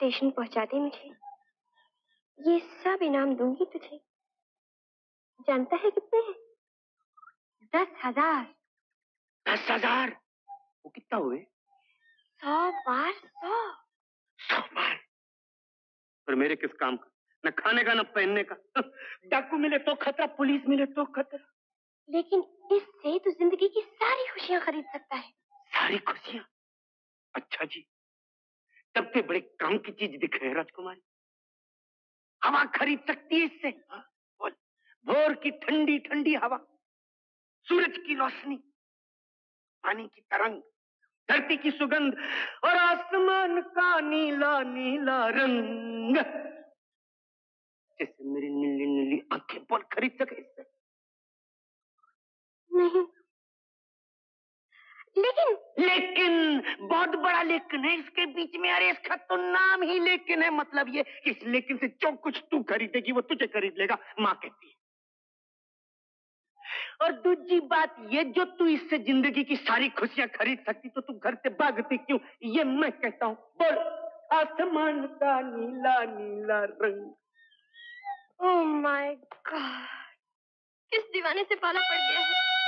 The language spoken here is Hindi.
स्टेशन पहुंचा दे मुझे, ये सब इनाम दूंगी तुझे। जानता है कितने हैं? 10,000। 10,000? वो कितना हुए? 100 बार 100। 100 बार? पर मेरे किस काम का? न खाने का न पहनने का। डाकू मिले तो खतरा, पुलिस मिले तो खतरा। लेकिन इससे तू जिंदगी की सारी खुशियां खरीद सकता है। सारी खुशियां? अच्छा जी, तब के बड़े काम की चीज दिख रहे हैं राजकुमारी। हवा खरीद सकती है इससे? बोल। भोर की ठंडी ठंडी हवा, सूरज की रोशनी, पानी की तरंग, धरती की सुगंध और आसमान का नीला नीला रंग। जैसे मेरी नीली नीली आंखें बोल खरीद सके इससे? नहीं। लेकिन बहुत बड़ा लेकिन है इसके बीच में। अरे इसका तो नाम ही लेकिन है। मतलब ये कि इस लेकिन से जो कुछ तू खरीदेगी वो तुझे खरीद लेगा, माँ कहती है। और दूसरी बात ये, जो तू इससे जिंदगी की सारी खुशियां खरीद सकती तो तू घर से भागती क्यों? ये मैं कहता हूँ। बोल। आसमान का नीला नीला रंग। ओह माय गॉड, किस दीवाने से पाला पड़ गया है।